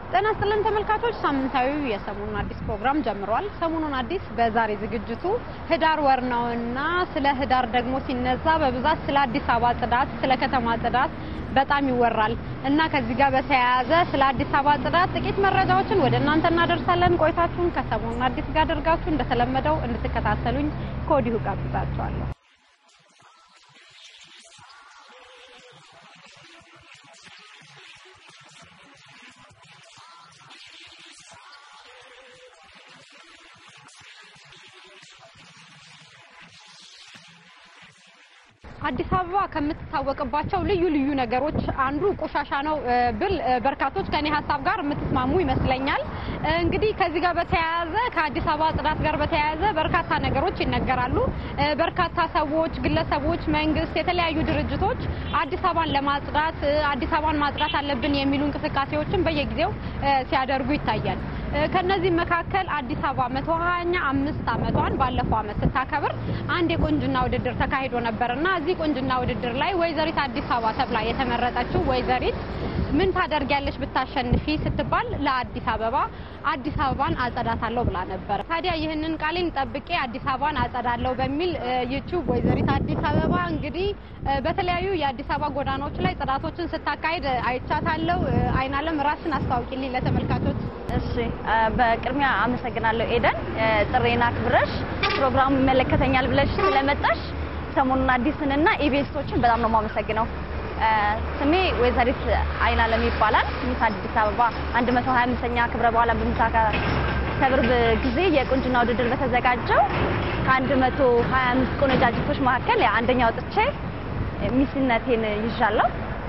ጤና ይስጥልን ተመልካቾች ሳምንታዊው የሰሞኑን አዲስ ፕሮግራም ጀምሯል። ሰሞኑን አዲስ በዛሬ ዝግጅቱ ህዳር ወር ነውና ስለ ህዳር ደግሞ ሲነሳ በብዛት ስለ አዲስ አበባ ጽዳት ስለ ከተማ ጽዳት በጣም ይወራል እና ከዚህ ጋር በተያያዘ ስለ አዲስ አበባ ጽዳት ጥቂት መረጃዎችን ወደ እናንተ እናደርሳለን። ቆይታችሁን ከሰሞኑን አዲስ ጋር አድርጋችሁ እንደተለመደው እንድትከታተሉኝ ከወዲሁ ጋብዛችኋለሁ። አዲስ አበባ ከምትታወቅባቸው ልዩ ነገሮች አንዱ ቆሻሻ ነው ብል በርካቶች ከኔ ሐሳብ ጋር የምትስማሙ ይመስለኛል። እንግዲህ ከዚህ ጋር በተያያዘ ከአዲስ አበባ ጽዳት ጋር በተያያዘ በርካታ ነገሮች ይነገራሉ። በርካታ ሰዎች፣ ግለሰቦች፣ መንግስት፣ የተለያዩ ድርጅቶች አዲስ አበባን ለማጽዳት አዲስ አበባን ማጽዳት አለብን የሚሉ እንቅስቃሴዎችን በየጊዜው ሲያደርጉ ይታያል። ከነዚህ መካከል አዲስ አበባ 125 ዓመቷን ባለፈው ዓመት ስታከብር አንድ የቆንጅና ውድድር ተካሂዶ ነበርና እዚህ ቆንጅና ውድድር ላይ ወይዘሪት አዲስ አበባ ተብላ የተመረጠችው ወይዘሪት ምን ታደርጊያለሽ ብታሸንፊ ስትባል ለአዲስ አበባን አጸዳታለሁ ብላ ነበር። ታዲያ ይህንን ቃሌን ጠብቄ አዲስ አበባን አጸዳለሁ በሚል ይቺው ወይዘሪት አዲስ አበባ እንግዲህ በተለያዩ የአዲስ አበባ ጎዳናዎች ላይ ጽዳቶችን ስታካሂድ አይቻታለሁ። አይናለም ራስን አስተዋውቂልኝ ለተመልካቾች። እሺ በቅድሚያ አመሰግናለሁ ኤደን፣ ጥሬና ክብረሽ ፕሮግራሙ ይመለከተኛል ብለሽ ስለመጣሽ ሰሞኑን አዲስንና ኢቢኤሶችን በጣም ነው ማመሰግነው። ስሜ ወይዘሪት አይናለም ይባላል። ሚስ አዲስ አበባ 125ኛ ክብረ በኋላ በምታከብር ጊዜ የቁንጅና ውድድር በተዘጋጀው ከ125 ቆነጃጅቶች መካከል አንደኛ ወጥቼ ሚስነቴን ይዣለሁ።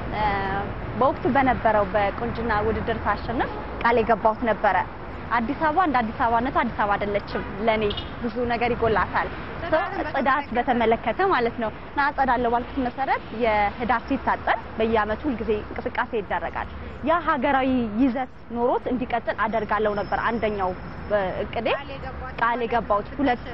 በወቅቱ በነበረው በቁንጅና ውድድር ታሸንፍ ቃል የገባሁት ነበረ። አዲስ አበባ እንደ አዲስ አበባነቱ አዲስ አበባ አይደለችም። ለኔ ብዙ ነገር ይጎላታል። ጽዳት በተመለከተ ማለት ነው። አጸዳለሁ ባልኩት መሰረት የህዳር ሲታጠን በየአመቱ ሁልጊዜ እንቅስቃሴ ይደረጋል። ያ ሀገራዊ ይዘት ኖሮት እንዲቀጥል አደርጋለሁ ነበር አንደኛው እቅዴ ቃል የገባሁት።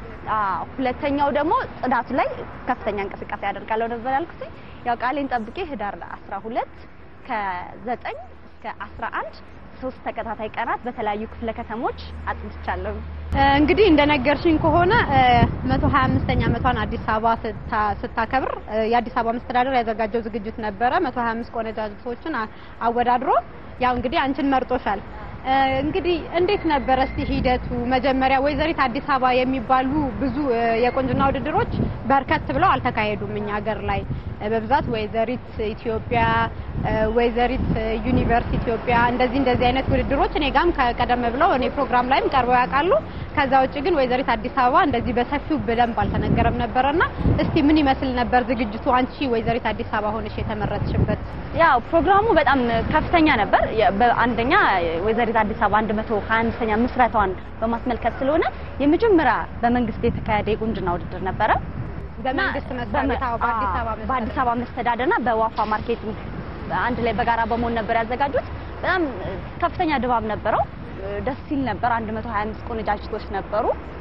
ሁለተኛው ደግሞ ጽዳቱ ላይ ከፍተኛ እንቅስቃሴ አደርጋለሁ ነበር ያልኩት። ያው ቃሌን ጠብቄ ህዳር 12 ከ9 እስከ 11 ሶስት ተከታታይ ቀናት በተለያዩ ክፍለ ከተሞች አጽድቻለሁ። እንግዲህ እንደነገርሽኝ ከሆነ 125ኛ ዓመቷን አዲስ አበባ ስታከብር የአዲስ አበባ መስተዳድር ያዘጋጀው ዝግጅት ነበረ። 125 ቆነጃጅቶችን አወዳድሮ ያው እንግዲህ አንቺን መርጦሻል። እንግዲህ እንዴት ነበር እስቲ ሂደቱ? መጀመሪያ ወይዘሪት አዲስ አበባ የሚባሉ ብዙ የቆንጅና ውድድሮች በርከት ብለው አልተካሄዱም እኛ ሀገር ላይ። በብዛት ወይዘሪት ኢትዮጵያ፣ ወይዘሪት ዩኒቨርሲቲ ኢትዮጵያ እንደዚህ አይነት ውድድሮች እኔ ጋም ከቀደም ብለው እኔ ፕሮግራም ላይም ቀርበው ያውቃሉ። ከዛ ውጪ ግን ወይዘሪት አዲስ አበባ እንደዚህ በሰፊው በደንብ አልተነገረም ነበርና እስቲ ምን ይመስል ነበር ዝግጅቱ አንቺ ወይዘሪት አዲስ አበባ ሆነሽ የተመረጥሽበት? ያው ፕሮግራሙ በጣም ከፍተኛ ነበር። በአንደኛ ወይዘሪት አዲስ አበባ 125ኛ ምስረታዋን በማስመልከት ስለሆነ የመጀመሪያ በመንግስት የተካሄደ የቁንጅና ውድድር ነበረ። በመንግስት መስራታው በአዲስ አበባ መስተዳደርና በዋፋ ማርኬቲንግ አንድ ላይ በጋራ በመሆን ነበር ያዘጋጁት። በጣም ከፍተኛ ድባብ ነበረው። ደስ ሲል ነበር። 125 ቆነጃጅቶች ነበሩ።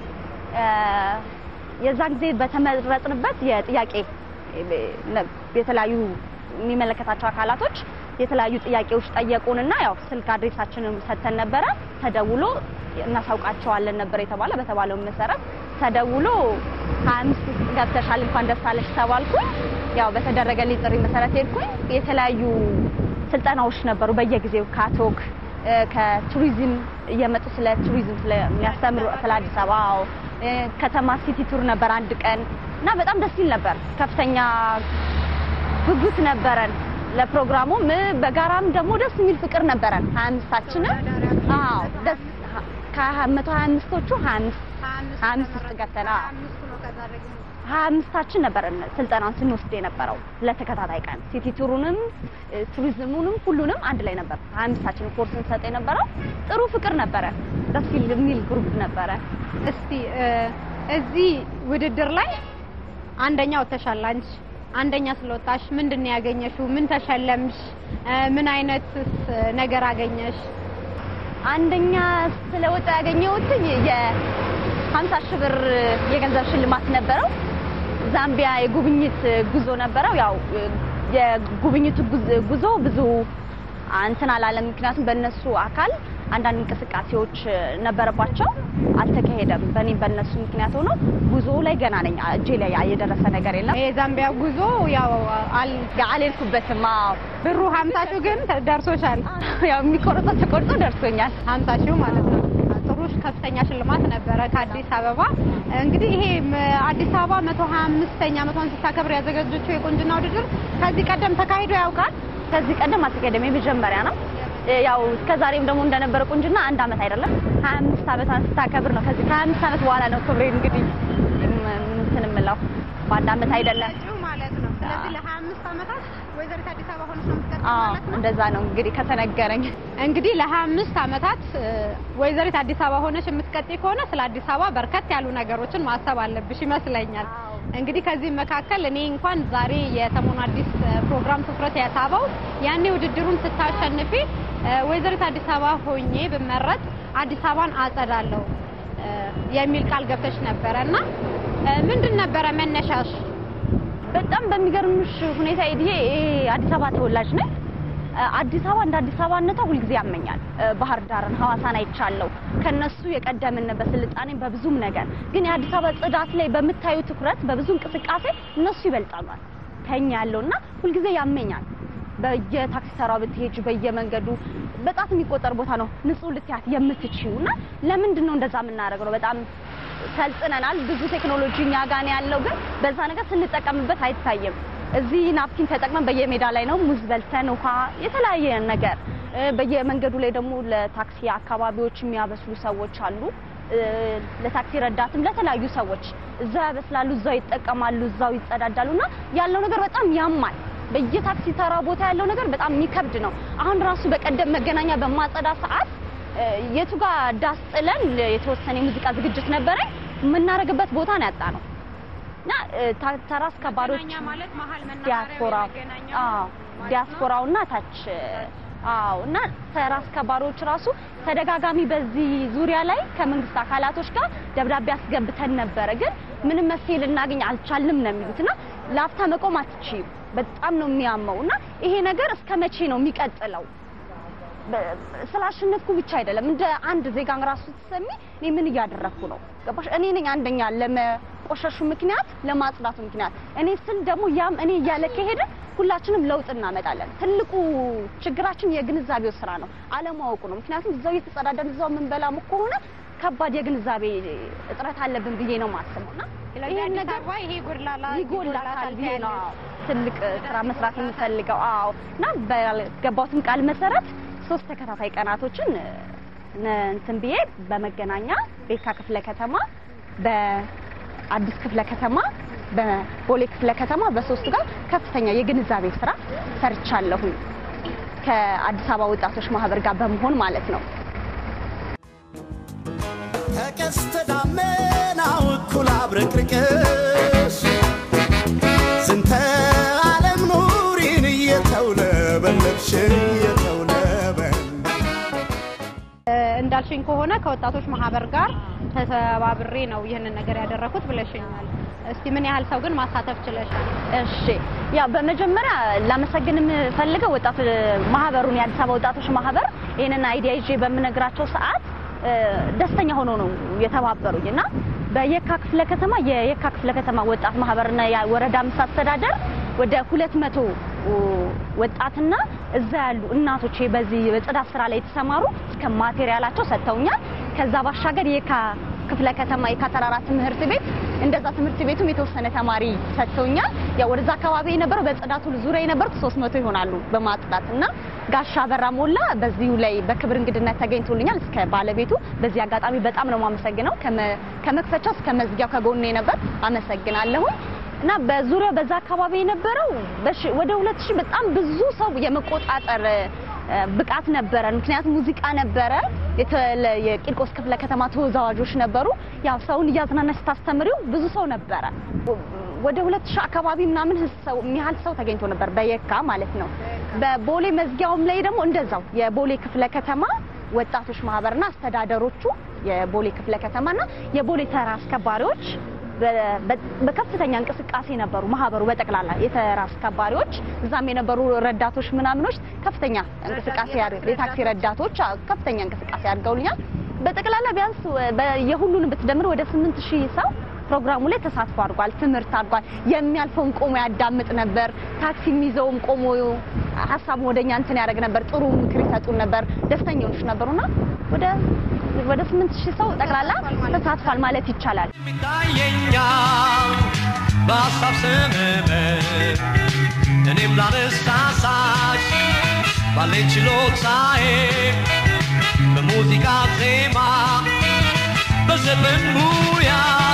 የዛን ጊዜ በተመረጥንበት የጥያቄ የተለያዩ የሚመለከታቸው አካላቶች የተለያዩ ጥያቄዎች ጠየቁንና ያው ስልክ አድሬሳችንን ሰጥተን ነበረ። ተደውሎ እናሳውቃቸዋለን ነበር የተባለ። በተባለው መሰረት ተደውሎ 25 ገብተሻል እንኳን ደስ አለሽ ተባልኩኝ። ያው በተደረገልኝ ጥሪ መሰረት ሄድኩኝ። የተለያዩ ስልጠናዎች ነበሩ በየጊዜው ካቶክ ከቱሪዝም እየመጡ ስለ ቱሪዝም ስለሚያስተምሩ ስለ አዲስ አበባ ከተማ ሲቲ ቱር ነበር አንድ ቀን እና በጣም ደስ ይል ነበር። ከፍተኛ ጉጉት ነበረን ለፕሮግራሙ። በጋራም ደግሞ ደስ የሚል ፍቅር ነበረን 25ታችንም። ደስ ከ125ቶቹ 25 ውስጥ ገብተና 25ታችን ነበረን ስልጠናውን ስንወስድ የነበረው ለተከታታይ ቀን ሲቲ ቱሩንም ቱሪዝሙንም ሁሉንም አንድ ላይ ነበር 25ታችን ኮርስ እንሰጥ የነበረው። ጥሩ ፍቅር ነበረ። ደስ የሚል ግሩፕ ነበረ። እስቲ እዚህ ውድድር ላይ አንደኛ ወጥተሻል አንቺ። አንደኛ ስለወጣሽ ምንድነው ያገኘሽው? ምን ተሸለምሽ? ምን አይነትስ ነገር አገኘሽ? አንደኛ ስለወጣ ያገኘሁት የ50 ሺህ ብር የገንዘብ ሽልማት ነበረው። ዛምቢያ የጉብኝት ጉዞ ነበረው። ያው የጉብኝቱ ጉዞ ብዙ አንተን አላለም ምክንያቱም በእነሱ አካል አንዳንድ እንቅስቃሴዎች ነበረባቸው አልተካሄደም በእነሱ ምክንያት ሆኖ ጉዞ ላይ ገና ነኝ እጄ ላይ የደረሰ ነገር የለም የዛምቢያ ጉዞ ያው አልኩበትም ብሩ 50 ሺህ ግን ደርሶሻል ያው የሚቆርጠው ተቆርጦ ደርሶኛል 50 ሺህ ማለት ነው ጥሩሽ ከፍተኛ ሽልማት ነበረ ከአዲስ አበባ እንግዲህ ይሄ አዲስ አበባ 125ኛ ዓመቷን ስታከብር ያዘጋጀችው የቁንጅና ውድድር ከዚህ ቀደም ተካሂዶ ያውቃል ከዚህ ቀደም አልተካሄደም የመጀመሪያ ነው ያው እስከዛሬም ደግሞ እንደነበረ ቁንጅና አንድ አመት አይደለም 25 አመታን ስታከብር ነው ከዚህ 25 አመት በኋላ ነው ክብሬ እንግዲህ እንትንምላው በአንድ አመት አይደለም ማለት ነው ስለዚህ ለ25 አመታት ወይዘሪት አዲስ አበባ ሆነሽ ነው የምትቀጥለው ማለት ነው እንደዛ ነው እንግዲህ ከተነገረኝ እንግዲህ ለ25 አመታት ወይዘሪት አዲስ አበባ ሆነሽ የምትቀጥይ ከሆነ ስለ አዲስ አበባ በርከት ያሉ ነገሮችን ማሰብ አለብሽ ይመስለኛል እንግዲህ ከዚህ መካከል እኔ እንኳን ዛሬ የሰሞኑ አዲስ ፕሮግራም ትኩረት ያሳበው ያኔ ውድድሩን ስታሸንፊ ወይዘሪት አዲስ አበባ ሆኜ በመረጥ አዲስ አበባን አጸዳለሁ የሚል ቃል ገብተሽ ነበርና ምንድን ነበር መነሻሽ በጣም በሚገርምሽ ሁኔታ እዲዬ አዲስ አበባ ተወላጅ ነኝ አዲስ አበባ እንደ አዲስ አበባነቷ ሁሉ ጊዜ ያመኛል ባህር ዳርን ሐዋሳን አይቻለው ከነሱ የቀደምን በስልጣኔ በብዙም ነገር ግን የአዲስ አበባ ጽዳት ላይ በመታዩ ትኩረት በብዙ እንቅስቃሴ እነሱ ይበልጣሉ ከኛ ያለውና ሁሉ ጊዜ ያመኛል በየታክሲ ተራው ብትሄጂ በየመንገዱ በጣም የሚቆጠር ቦታ ነው ንጹህ ልትያት የምትችዩና ለምንድን ነው እንደዛ የምናደርገው በጣም ሰልጥነናል ብዙ ቴክኖሎጂኛ ጋር ነው ያለው ግን በዛ ነገር ስንጠቀምበት አይታየም እዚህ ናፕኪን ተጠቅመን በየሜዳ ላይ ነው ሙዝ በልተን ውሃ የተለያየ ነገር በየመንገዱ ላይ ደግሞ ለታክሲ አካባቢዎች የሚያበስሉ ሰዎች አሉ ለታክሲ ረዳትም ለተለያዩ ሰዎች እዛ ያበስላሉ እዛው ይጠቀማሉ እዛው ይጸዳዳሉና ያለው ነገር በጣም ያማል በየታክሲ ተራ ቦታ ያለው ነገር በጣም የሚከብድ ነው አሁን ራሱ በቀደም መገናኛ በማጸዳ ሰዓት የቱ ጋር ዳስ ጥለን የተወሰነ ሙዚቃ ዝግጅት ነበረ የምናረግበት ቦታ ነው ያጣነው እና ተራስ ከባሮች ማለት መሃል መናኸሪያ ዲያስፖራውና ታች እና ተራስ ከባሮች ራሱ ተደጋጋሚ በዚህ ዙሪያ ላይ ከመንግስት አካላቶች ጋር ደብዳቤ አስገብተን ነበር ግን ምንም መፍትሄ ልናገኝ አልቻልንም ነው የሚሉትና ላፍታ መቆም አትችይም በጣም ነው የሚያመውና ይሄ ነገር እስከመቼ ነው የሚቀጥለው ስላሽነፍኩ ብቻ አይደለም እንደ አንድ ዜጋን ራሱ ተሰሚ እኔ ምን ያደረኩ ነው ገባሽ እኔ ነኝ አንደኛ ለመቆሸሹ ምክንያት ለማጽዳቱ ምክንያት እኔ ስል ደግሞ ያም እኔ ያለ ከሄደ ሁላችንም ለውጥ እናመጣለን ትልቁ ችግራችን የግንዛቤው ስራ ነው አለማወቁ ነው ምክንያቱም እዛው የተጸዳዳን እዛው መንበላም ከሆነ ከባድ የግንዛቤ እጥረት አለብን ብዬ ነው ማስበውና ይሄ ነገር ይሄ ይጎላታል ብዬ ነው ትልቅ ስራ መስራት የምፈልገው እና በገባውትም ቃል መሰረት 3 ተከታታይ ቀናቶችን እንትን ብዬ በመገናኛ ቤካ ክፍለ ከተማ በአዲስ ክፍለ ከተማ በቦሌ ክፍለ ከተማ በ3 ጋር ከፍተኛ የግንዛቤ ስራ ሰርቻለሁ ከአዲስ አበባ ወጣቶች ማህበር ጋር በመሆን ማለት ነው ተቀስተ ዳመናው እኩል አብረቅርቅሽ ዝንተ ዓለም ኑሪን እየተውለበለብሽ እንዳልሽኝ ከሆነ ከወጣቶች ማህበር ጋር ተባብሬ ነው ይሄንን ነገር ያደረኩት ብለሽኛል እስቲ ምን ያህል ሰው ግን ማሳተፍ ችለሻል እሺ ያ በመጀመሪያ ላመሰግን የምፈልገው ወጣት ማህበሩን የአዲስ አበባ ወጣቶች ማህበር ይሄንን አይዲያ ይዤ በመነግራቸው ሰዓት ደስተኛ ሆኖ ነው የተባበሩኝና በየካ ክፍለ ከተማ የየካ ክፍለ ከተማ ወጣት ማህበርና የወረዳ መስተዳደር ወደ 200 ወጣትና እዛ ያሉ እናቶች በዚህ በጽዳት ስራ ላይ የተሰማሩ እስከ ማቴሪያላቸው ሰጥተውኛል ከዛ ባሻገር የካ ክፍለ ከተማ የካተራራ ትምህርት ቤት እንደዛ ትምህርት ቤቱም የተወሰነ ተማሪ ሰጥተውኛል ያው ወደዛ አካባቢ የነበረው በጽዳቱ ዙሪያ የነበሩ 300 ይሆናሉ በማጽዳትና ጋሻ በራ ሞላ በዚሁ ላይ በክብር እንግድነት ተገኝቶልኛል እስከ ባለቤቱ በዚህ አጋጣሚ በጣም ነው ማመሰግነው ከመክፈቻው እስከ መዝጊያው ከጎኔ ነበር አመሰግናለሁ እና በዙሪያው በዛ አካባቢ የነበረው ወደ 2000 በጣም ብዙ ሰው የመቆጣጠር ብቃት ነበረ ምክንያቱም ሙዚቃ ነበረ የቂርቆስ ክፍለ ከተማ ተወዛዋዦች ነበሩ ያው ሰውን ያዝናናሽ ታስተምሪው ብዙ ሰው ነበረ ወደ 2000 አካባቢ ምናምን ሰው የሚያህል ሰው ተገኝቶ ነበር በየካ ማለት ነው በቦሌ መዝጊያውም ላይ ደግሞ እንደዛው የቦሌ ክፍለ ከተማ ወጣቶች ማህበርና አስተዳደሮቹ የቦሌ ክፍለ ከተማና የቦሌ ተራ አስከባሪዎች በከፍተኛ እንቅስቃሴ ነበሩ ማህበሩ በጠቅላላ የተራ አስከባሪዎች እዛም የነበሩ ረዳቶች ምናምኖች ከፍተኛ እንቅስቃሴ የታክሲ ረዳቶች ከፍተኛ እንቅስቃሴ አድርገውልኛል በጠቅላላ ቢያንስ የሁሉንም ብትደምር ወደ 8000 ሰው ፕሮግራሙ ላይ ተሳትፎ አድርጓል ትምርት አድርጓል የሚያልፈውን ቆሞ ያዳምጥ ነበር ታክሲ የሚዘውም ቆሞ ሐሳብ ወደኛ እንትን ያደርግ ነበር ጥሩ ምክር ይሰጡን ነበር ደስተኞች ነበሩና ወደ 8000 ሰው ጠቅላላ ተሳትፏል ማለት ይቻላል በሐሳብ ስምም እኔም ላነሳሳሽ ባለኝ ችሎታዬ በሙዚቃ ዜማ በዘፈን ሙያ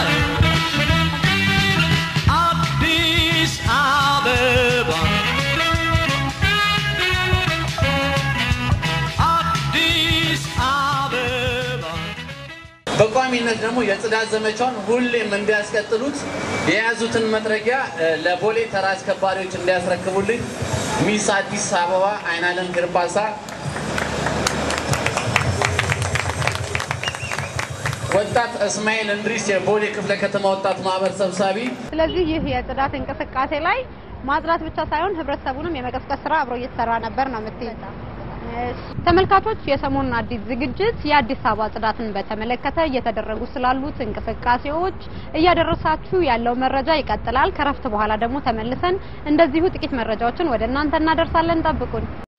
አዲስ አበባ አዲስ አበባ በቋሚነት ደግሞ የጽዳት ዘመቻውን ሁሌም እንዲያስቀጥሉት የያዙትን መጥረጊያ ለቦሌ ተራ አስከባሪዎች እንዲያስረክቡልኝ ሚስ አዲስ አበባ አይናለም ግርባሳ ወጣት እስማኤል እንድሪስ የቦሌ ክፍለ ከተማ ወጣት ማህበር ሰብሳቢ ስለዚህ ይህ የጽዳት እንቅስቃሴ ላይ ማጽዳት ብቻ ሳይሆን ህብረተሰቡንም የመቀስቀስ ስራ አብሮ እየተሰራ ነበር ነው የምትይው ተመልካቾች የሰሞኑን አዲስ ዝግጅት የአዲስ አበባ ጽዳትን በተመለከተ እየተደረጉ ስላሉት እንቅስቃሴዎች እያደረሳችሁ ያለው መረጃ ይቀጥላል ከረፍት በኋላ ደግሞ ተመልሰን እንደዚሁ ጥቂት መረጃዎችን ወደ እናንተ እናደርሳለን ጠብቁን